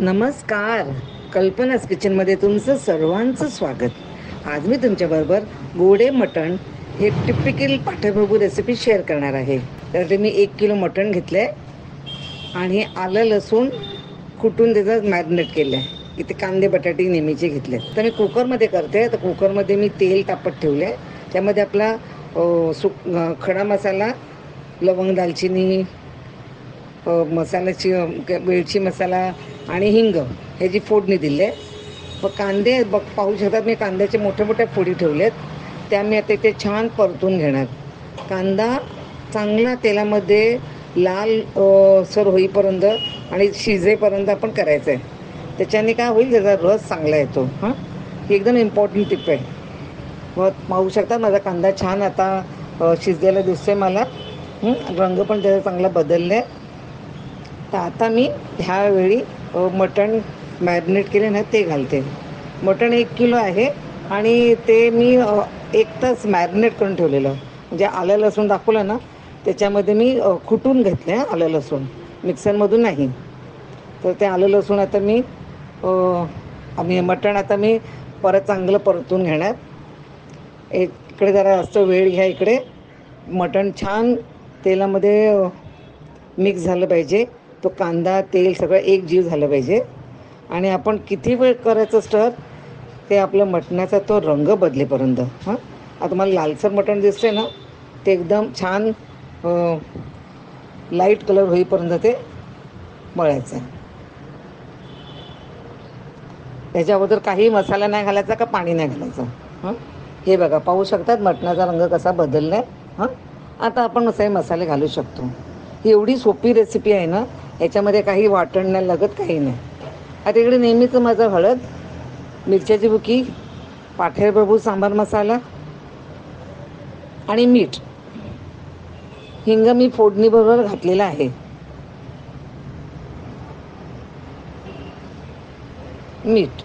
नमस्कार. कल्पनास किचनमध्ये तुमचं सर्वांचं स्वागत. आज मी तुमच्याबरोबर गोडे मटण हे टिपिकल पाठीमागू रेसिपी शेअर करणार आहे. त्यासाठी मी 1 किलो मटण घेतलं आहे आणि आलं लसूण कुटून त्याचं मॅरिनेट केलं आहे. इथे कांदे बटाटे नेहमीचे घेतले. तर मी कुकरमध्ये करते. तर कुकरमध्ये मी तेल तापत ठेवले आहे. त्यामध्ये आपला खडा मसाला, लवंग, दालचिनी, मसाल्याची वेलची मसाला आणि हिंग ह्याची फोडणी दिली आहे. कांदे पाहू शकतात, मी कांद्याचे मोठे मोठे फोडी ठेवलेत. त्या मी आता ते छान परतून घेणार. कांदा चांगला तेलामध्ये लाल सर होईपर्यंत आणि शिजेपर्यंत आपण करायचं आहे. त्याच्याने काय होईल, त्याचा रस चांगला येतो. ही एकदम इम्पॉर्टंट टिप आहे. मग पाहू शकता माझा कांदा छान आता शिजलेला दिसतोय मला. रंग पण त्याचा चांगला बदलला आहे. तर आता मी ह्यावेळी मटण मॅरिनेट केले ना ते घालते. मटण 1 किलो आहे आणि ते मी 1 तास मॅरिनेट करून ठेवलेलं. म्हणजे आलं लसूण दाखवलं ना, त्याच्यामध्ये मी कुटून घेतलं आहे आलं लसूण, मिक्सरमधून नाही. तर ते आलं लसूण आता मी मटण आता मी परत चांगलं परतून घेणार. इकडे जरा जास्त वेळ घ्या. इकडे मटण छान तेलामध्ये मिक्स झालं पाहिजे. तो कांदा तेल सगळं एक जीव झालं पाहिजे. आणि आपण किती वेळ करायचं स्टर, ते आपलं मटणाचा तो रंग बदलेपर्यंत. आता तुम्हाला लालसर मटण दिसते ना, ते एकदम छान लाईट कलर होईपर्यंत ते मळायचं आहे. त्याच्या अगोदर काही मसाला नाही घालायचा का पाणी नाही घालायचं. हे बघा, पाहू शकतात मटणाचा रंग कसा बदलला आहे. आता आपण मसाले घालू शकतो. ही एवढी सोपी रेसिपी आहे ना, याच्यामध्ये काही वाटण नाही लागत, काही नाही. आता इकडे नेहमीचं माझं हळद, मिरच्याची बुकी, पाठेरप्रभू सांबार मसाला आणि मीठ. हिंग मी फोडणीबरोबर घातलेला आहे. मीठ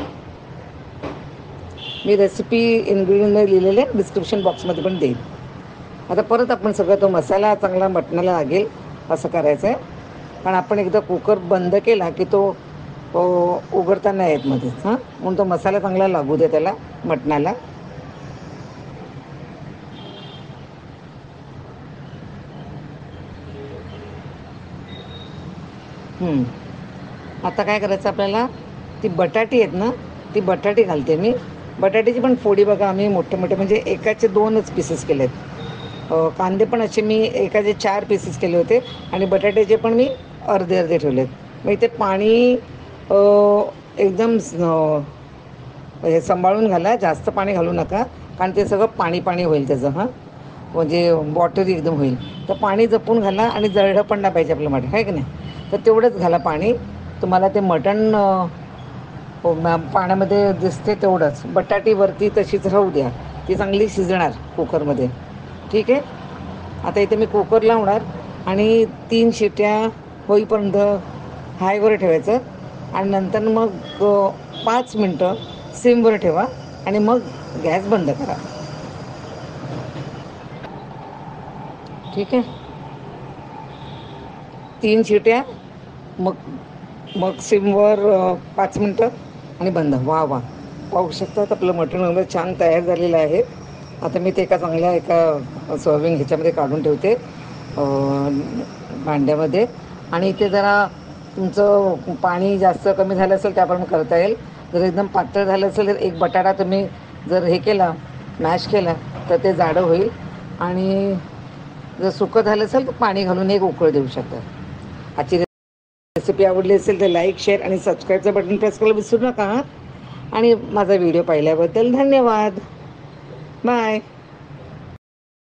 मी रेसिपी इन्ग्रेडियंटमध्ये लिहिलेले डिस्क्रिप्शन बॉक्समध्ये पण देईल. आता परत आपण सगळं तो मसाला चांगला मटणाला लागेल असं करायचं आहे. कारण आपण एकदा कुकर बंद केला की तो उघडता नाही येत मध्येच. म्हणून तो मसाला चांगला लागू दे त्याला मटणाला. आता काय करायचं आपल्याला, ती बटाटी आहेत ना, ती बटाटी घालते मी. बटाट्याची पण फोडी बघा, आम्ही मोठे मोठे म्हणजे एकाचे 2च पीसेस केलेत. कांदे पण असे मी एकाचे 4 पीसेस केले होते आणि बटाट्याचे पण मी अर्धे अर्धे ठेवलेत. मग इथे पाणी एकदम हे सांभाळून घाला, जास्त पाणी घालू नका, कारण ते सगळं पाणी पाणी होईल त्याचं. म्हणजे वॉटरी एकदम होईल. तर पाणी जपून घाला आणि जळलं पण नाही पाहिजे आपलं मटण, आहे की नाही. तर तेवढंच घाला पाणी. तुम्हाला ते मटण पाण्यामध्ये दिसते तेवढंच. बटाटीवरती तशीच राहू द्या, ती चांगली शिजणार कुकरमध्ये. ठीक आहे. आता इथे मी कुकर लावणार आणि 3 शिट्या होईपर्यंत हायवर ठेवायचं आणि नंतर मग 5 मिनटं सिमवर ठेवा आणि मग गॅस बंद करा. ठीक आहे. 3 शिट्या, मग मग सिमवर 5 मिनटं आणि बंद. वा पाहू शकतात आपलं मटण वगैरे छान तयार झालेलं आहे. आता मी ते एका सर्विंग ह्याच्यामध्ये काढून ठेवते, भांड्यामध्ये. आणि इथे जरा तुमचं पाणी जास्त कमी झालं असेल त्याप्रमाणे करता येईल. जर एकदम पातळ झालं असेल तर एक बटाटा तुम्ही जर हे केला, मॅश केला, तर ते जाडं होईल. आणि जर सुकं झालं असेल तर पाणी घालून एक उकळ देऊ शकता. आजची रेसिपी आवडली असेल तर लाईक, शेअर आणि सबस्क्राईबचं बटन प्रेस करायला विसरू नका. आणि माझा व्हिडिओ पाहिल्याबद्दल धन्यवाद. बाय.